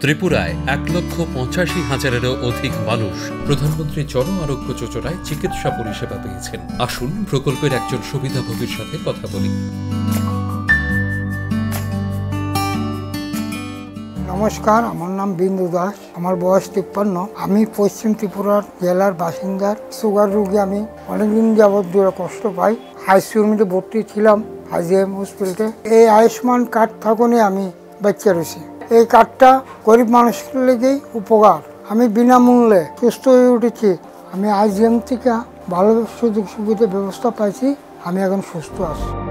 ত্রিপুরায় 1,85,000-এরও অধিক মানুষ প্রধানমন্ত্রী জন আরোগ্য যোজনায় চিকিৎসা পরিষেবা পেয়েছেন। আসুন প্রকল্পের একজন সুবিধাভোগীর সাথে কথা বলি। নমস্কার, আমার নাম বিন্দু দাস, আমার বয়স 53। আমি পশ্চিম ত্রিপুরার জেলার বাসিন্দার। সুগার রোগী। আমি অনেকদিন যাবৎ দূরে কষ্ট পাই। আইসিইউর মধ্যে ভর্তি ছিলাম IGM হসপিটালে। এই আয়ুষ্মান কার্ড থাকুনি আমি বাচ্চা রয়েছি। এই কার্ডটা গরিব মানুষের লেগেই উপকার। আমি বিনামূল্যে সুস্থ হয়ে উঠেছি। আমি IGM থেকে ভালো সুযোগ সুবিধা ব্যবস্থা পাইছি। আমি এখন সুস্থ আছি।